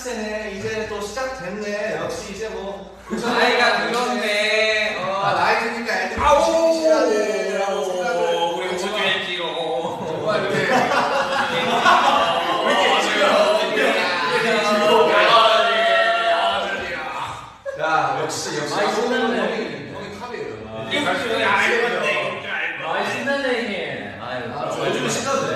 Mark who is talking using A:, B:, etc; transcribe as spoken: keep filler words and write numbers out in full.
A: 세네. 이제 또 시작됐네. 역시 이제 뭐
B: 나이가 들었네. 어.
A: 아, 나이 드니까 애들이
B: 아오.
A: 신실하네라고 생각을.
B: 우리 우주의 기로.
A: 정말 이렇게
B: 왜 이렇게
A: 야, 역시 역시.
C: 많이 신나네.
A: 형이 형이 탑이에요.
B: 이거 알고 있네.
C: 많이 신나네 형님. 아유.
A: 아, 요즘은 신나도 돼.